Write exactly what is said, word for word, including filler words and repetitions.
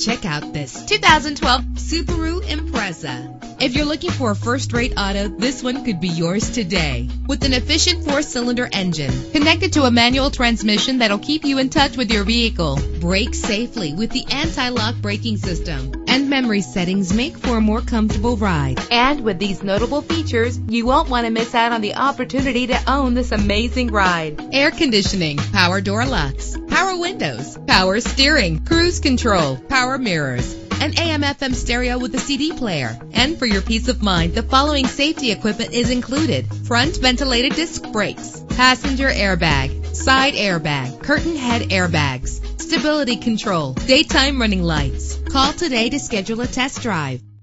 Check out this two thousand twelve Subaru Impreza. If you're looking for a first-rate auto, this one could be yours today. With an efficient four-cylinder engine connected to a manual transmission that'll keep you in touch with your vehicle. Brake safely with the anti-lock braking system. And memory settings make for a more comfortable ride. And with these notable features, you won't want to miss out on the opportunity to own this amazing ride. Air conditioning, power door locks, power windows, power steering, cruise control, power mirrors, an A M F M stereo with a C D player. And for your peace of mind, the following safety equipment is included: front ventilated disc brakes, passenger airbag, side airbag, curtain head airbags, stability control, daytime running lights. Call today to schedule a test drive.